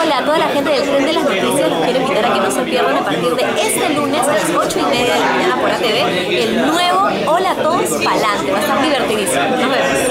Hola a toda la gente del Tren de las Noticias, los quiero invitar a que no se pierdan a partir de este lunes a las 8:30 de la mañana por ATV el nuevo Hola a todos pa'lante, va a estar divertidísimo. Nos vemos.